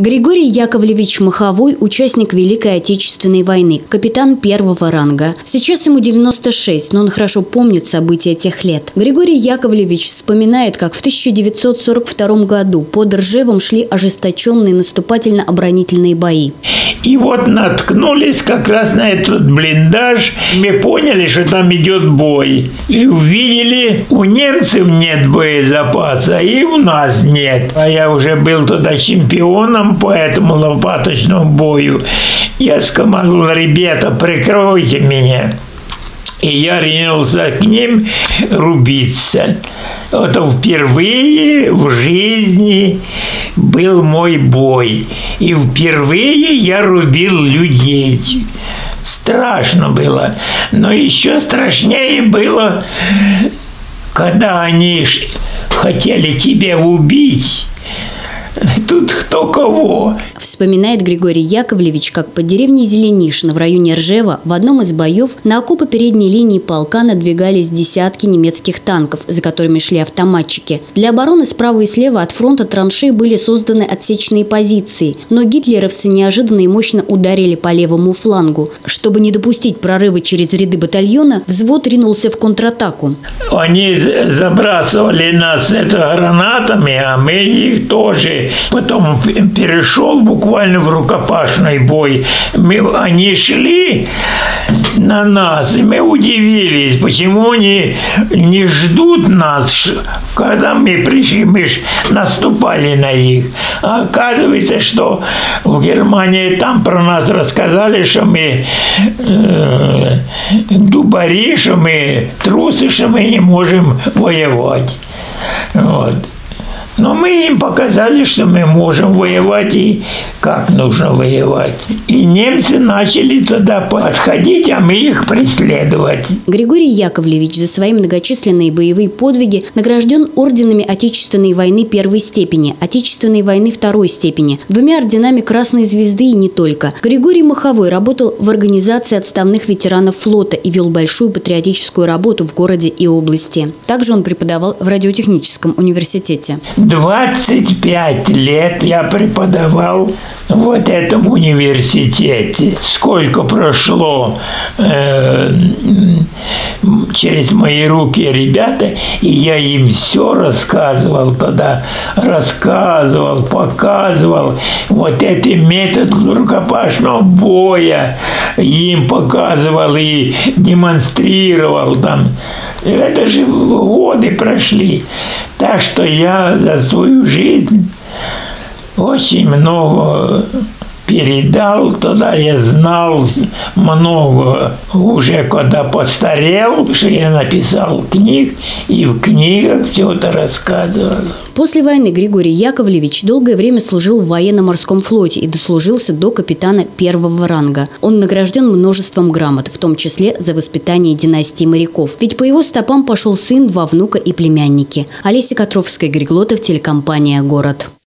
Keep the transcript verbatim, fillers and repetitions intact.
Григорий Яковлевич Маховой – участник Великой Отечественной войны, капитан первого ранга. Сейчас ему девяносто шесть, но он хорошо помнит события тех лет. Григорий Яковлевич вспоминает, как в тысяча девятьсот сорок втором году под Ржевом шли ожесточенные наступательно-оборонительные бои. И вот наткнулись как раз на этот блиндаж. Мы поняли, что там идет бой. И увидели, у немцев нет боезапаса, и у нас нет. А я уже был тогда чемпионом по этому лопаточному бою. Я скомандовал: ребята, прикройте меня. И я ринулся к ним рубиться. Это впервые в жизни был мой бой. И впервые я рубил людей. Страшно было. Но еще страшнее было, когда они хотели тебя убить. Тут кто кого. Вспоминает Григорий Яковлевич, как под деревней Зеленишино в районе Ржева в одном из боев на окопы передней линии полка надвигались десятки немецких танков, за которыми шли автоматчики. Для обороны справа и слева от фронта траншеи были созданы отсечные позиции, но гитлеровцы неожиданно и мощно ударили по левому флангу. Чтобы не допустить прорыва через ряды батальона, взвод ринулся в контратаку. Они забрасывали нас это гранатами, а мы их тоже. Потом перешел буквально в рукопашный бой. Мы, они шли на нас, и мы удивились, почему они не ждут нас, когда мы пришли, мы ж наступали на них. А оказывается, что в Германии там про нас рассказали, что мы э, дубари, что мы трусы, что мы не можем воевать. Вот. Но мы им показали, что мы можем воевать и как нужно воевать. И немцы начали туда подходить, а мы их преследовать. Григорий Яковлевич за свои многочисленные боевые подвиги награжден орденами Отечественной войны первой степени, Отечественной войны второй степени, двумя орденами Красной Звезды и не только. Григорий Маховой работал в организации отставных ветеранов флота и вел большую патриотическую работу в городе и области. Также он преподавал в радиотехническом университете. двадцать пять лет я преподавал в вот этом университете. Сколько прошло э, через мои руки ребята, и я им все рассказывал тогда, рассказывал, показывал. Вот этот метод рукопашного боя им показывал и демонстрировал там. Это же годы прошли. Так что я за свою жизнь очень много передал. Тогда я знал много. Уже когда постарел, что я написал книг, и в книгах все это рассказывал. После войны Григорий Яковлевич долгое время служил в военно-морском флоте и дослужился до капитана первого ранга. Он награжден множеством грамот, в том числе за воспитание династии моряков. Ведь по его стопам пошел сын, два внука и племянники. Олеся Котровская, Григорий Глотов, телекомпания «Город».